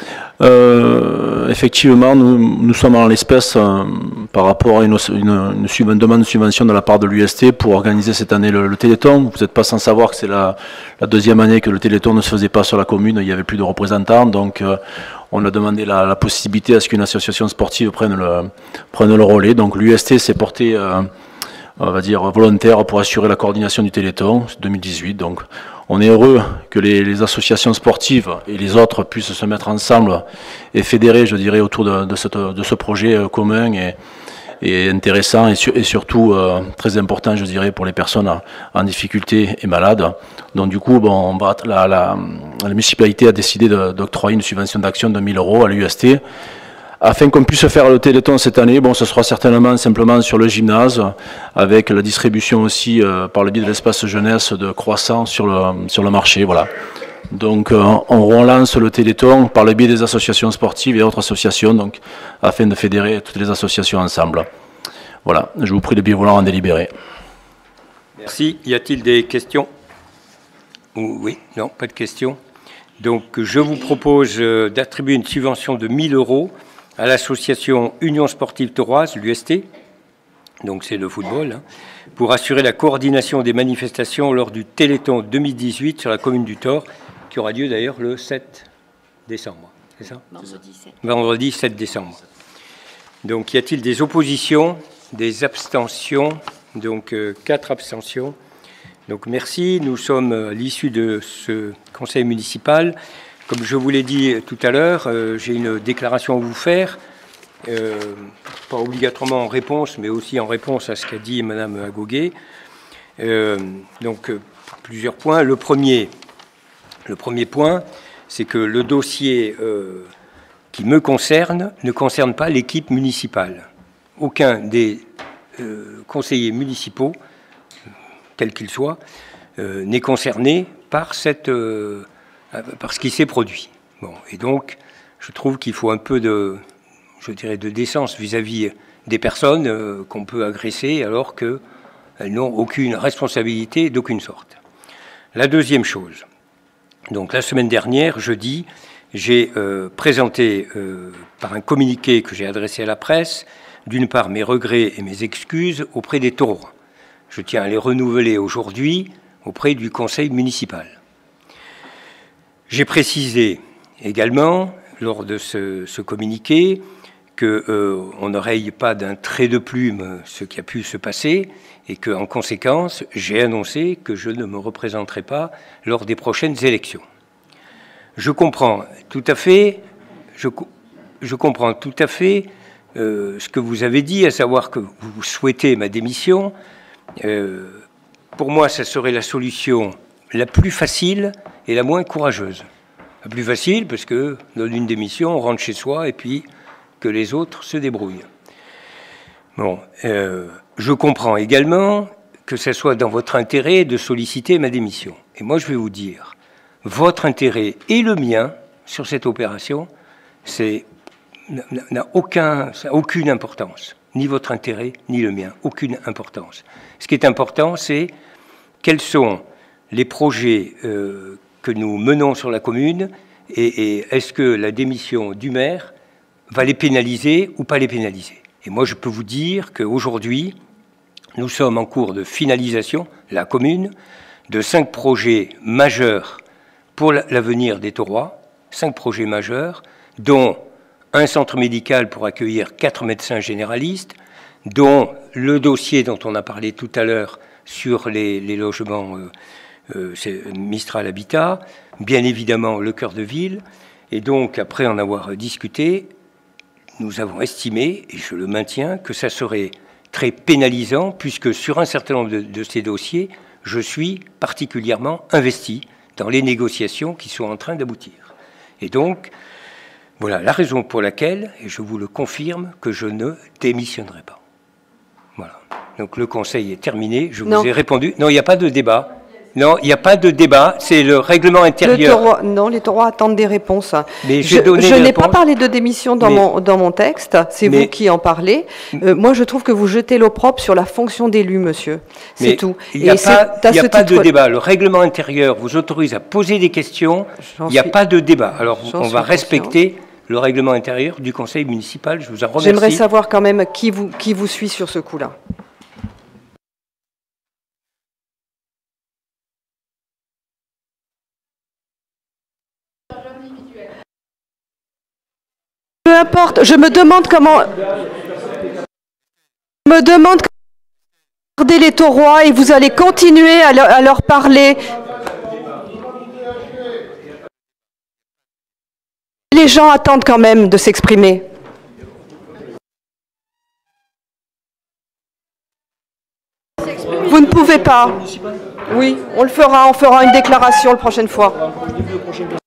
S7: Euh, effectivement, nous, nous sommes en l'espèce euh, par rapport à une, une, une, une demande de subvention de la part de l'U S T pour organiser cette année le, le Téléthon. Vous n'êtes pas sans savoir que c'est la, la deuxième année que le Téléthon ne se faisait pas sur la commune. Il n'y avait plus de représentants. Donc, euh, on a demandé la, la possibilité à ce qu'une association sportive prenne le, prenne le relais. Donc, l'U S T s'est porté, euh, on va dire, volontaire pour assurer la coordination du Téléthon deux mille dix-huit. Donc, on est heureux que les, les associations sportives et les autres puissent se mettre ensemble et fédérer, je dirais, autour de, de, cette, de ce projet commun et, et intéressant et, sur, et surtout euh, très important, je dirais, pour les personnes en, en difficulté et malades. Donc du coup, bon, on va, la, la, la municipalité a décidé d'octroyer une subvention d'action de mille euros à l'U S T. Afin qu'on puisse faire le Téléthon cette année, bon, ce sera certainement simplement sur le gymnase, avec la distribution aussi euh, par le biais de l'espace jeunesse de croissants sur le, sur le marché. Voilà. Donc euh, on relance le Téléthon par le biais des associations sportives et autres associations, donc, afin de fédérer toutes les associations ensemble. Voilà, je vous prie de bien vouloir en délibérer.
S1: Merci. Y a-t-il des questions? Oui, non, pas de questions. Donc je vous propose euh, d'attribuer une subvention de mille euros à l'association Union Sportive Tauroise, l'U S T, donc c'est le football, hein, pour assurer la coordination des manifestations lors du Téléthon deux mille dix-huit sur la commune du Thor, qui aura lieu d'ailleurs le sept décembre. C'est ça? Vendredi sept. Vendredi sept décembre. Donc y a-t-il des oppositions, des abstentions? Donc euh, quatre abstentions. Donc merci, nous sommes à l'issue de ce conseil municipal. Comme je vous l'ai dit tout à l'heure, euh, j'ai une déclaration à vous faire, euh, pas obligatoirement en réponse, mais aussi en réponse à ce qu'a dit Madame Agoguet. Euh, donc, euh, plusieurs points. Le premier, le premier point, c'est que le dossier euh, qui me concerne ne concerne pas l'équipe municipale. Aucun des euh, conseillers municipaux, quel qu'il soit, euh, n'est concerné par cette... Euh, par ce qui s'est produit. Bon, et donc, je trouve qu'il faut un peu de, je dirais, de décence vis-à-vis des personnes euh, qu'on peut agresser alors qu'elles n'ont aucune responsabilité d'aucune sorte. La deuxième chose, donc la semaine dernière, jeudi, j'ai euh, présenté euh, par un communiqué que j'ai adressé à la presse, d'une part mes regrets et mes excuses auprès des taureaux. Je tiens à les renouveler aujourd'hui auprès du conseil municipal. J'ai précisé également, lors de ce, ce communiqué, qu'on euh, n'oreille pas d'un trait de plume ce qui a pu se passer et qu'en conséquence, j'ai annoncé que je ne me représenterai pas lors des prochaines élections. Je comprends tout à fait, je, je comprends tout à fait euh, ce que vous avez dit, à savoir que vous souhaitez ma démission. Euh, pour moi, ça serait la solution la plus facile et la moins courageuse. La plus facile parce que dans une démission, on rentre chez soi et puis que les autres se débrouillent. Bon, euh, je comprends également que ce soit dans votre intérêt de solliciter ma démission. Et moi, je vais vous dire, votre intérêt et le mien sur cette opération, c'est n'a aucun, ça n'a aucune importance. ni votre intérêt, ni le mien. Aucune importance. Ce qui est important, c'est quels sont les projets euh, que nous menons sur la commune et, et est-ce que la démission du maire va les pénaliser ou pas les pénaliser. Et moi, je peux vous dire qu'aujourd'hui, nous sommes en cours de finalisation, la commune, de cinq projets majeurs pour l'avenir des Taurois, cinq projets majeurs, dont un centre médical pour accueillir quatre médecins généralistes, dont le dossier dont on a parlé tout à l'heure sur les, les logements euh, euh, Mistral Habitat, bien évidemment le cœur de ville. Et donc, après en avoir discuté, nous avons estimé, et je le maintiens, que ça serait très pénalisant, puisque sur un certain nombre de, de ces dossiers, je suis particulièrement investi dans les négociations qui sont en train d'aboutir. Et donc, voilà la raison pour laquelle, et je vous le confirme, que je ne démissionnerai pas. Voilà. Donc le conseil est terminé, je
S5: non.
S1: vous ai répondu. Non, il n'y a pas de débat. Non, il n'y a pas de débat, c'est le règlement intérieur.
S5: Le taurois, non, les taurois attendent des réponses.
S1: Mais
S5: je
S1: je
S5: n'ai pas parlé de démission dans,
S1: mais,
S5: mon, dans mon texte, c'est vous qui en parlez. Euh, moi, je trouve que vous jetez l'opprobre sur la fonction d'élu, monsieur. C'est tout.
S1: Il n'y a, pas, y a pas de débat. Le règlement intérieur vous autorise à poser des questions. Il n'y a pas de débat. Alors, on va respecter le règlement intérieur du conseil municipal. Je vous en remercie.
S5: J'aimerais savoir quand même qui vous, qui vous suit sur ce coup-là. Peu importe, je me demande comment... Je me demande comment garder les taurois et vous allez continuer à leur, à leur parler. Les gens attendent quand même de s'exprimer. Vous ne pouvez pas. Oui, on le fera, on fera une déclaration la prochaine fois.